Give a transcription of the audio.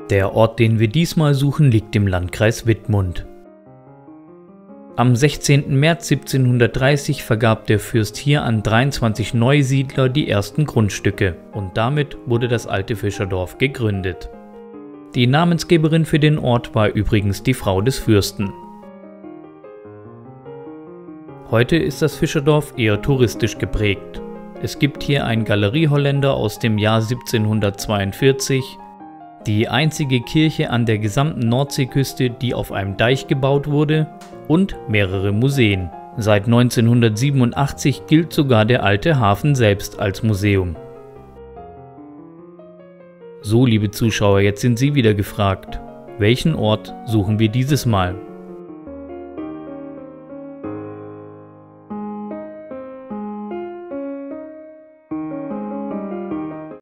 Der Ort, den wir diesmal suchen, liegt im Landkreis Wittmund. Am 16. März 1730 vergab der Fürst hier an 23 Neusiedler die ersten Grundstücke und damit wurde das alte Fischerdorf gegründet. Die Namensgeberin für den Ort war übrigens die Frau des Fürsten. Heute ist das Fischerdorf eher touristisch geprägt. Es gibt hier einen Galerieholländer aus dem Jahr 1742, die einzige Kirche an der gesamten Nordseeküste, die auf einem Deich gebaut wurde, und mehrere Museen. Seit 1987 gilt sogar der alte Hafen selbst als Museum. So, liebe Zuschauer, jetzt sind Sie wieder gefragt. Welchen Ort suchen wir dieses Mal?